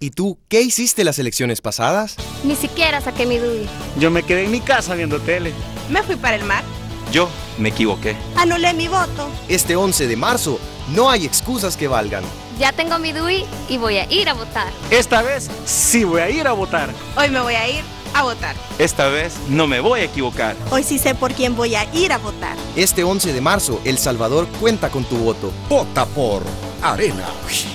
¿Y tú, qué hiciste las elecciones pasadas? Ni siquiera saqué mi DUI. Yo me quedé en mi casa viendo tele. Me fui para el mar. Yo me equivoqué. Anulé mi voto. Este 11 de marzo, no hay excusas que valgan. Ya tengo mi DUI y voy a ir a votar. Esta vez sí voy a ir a votar. Hoy me voy a ir a votar. Esta vez no me voy a equivocar. Hoy sí sé por quién voy a ir a votar. Este 11 de marzo, El Salvador cuenta con tu voto. Vota por Arena.